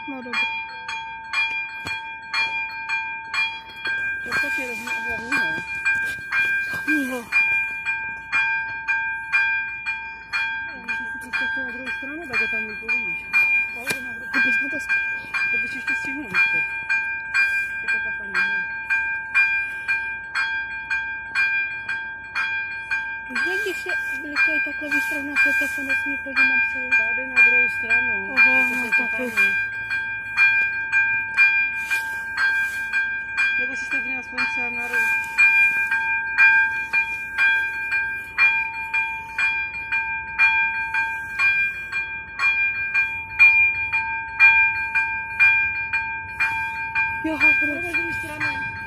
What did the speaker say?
No dobrý. Podstatně hlavního. Hlavního. Když si představte na druhou stranu, tak ho tam vypovíš. Kdybychom to stihli. To bys ještě stihnul, Víško. Je to ta paní, ne? Víš, když je blikají takhle výstražná světla, se nesmí chodit napřed. Tady na druhou stranu. Aha, To no jsou ty tak už. paní. Nebo si stoupni na slunce a na ruku. Jo, Na druhou stranu.